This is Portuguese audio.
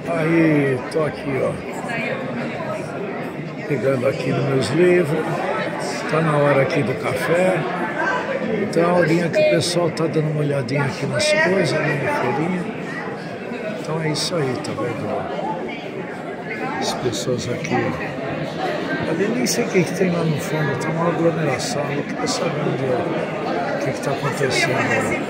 Aí, tô aqui, ó, pegando aqui nos meus livros, tá na hora aqui do café, então é a horinha que o pessoal tá dando uma olhadinha aqui nas coisas, né, na feirinha. Então é isso aí, tá vendo? As pessoas aqui, ali nem sei o que tem lá no fundo, tá uma aglomeração, não quero saber onde é, o que tá acontecendo.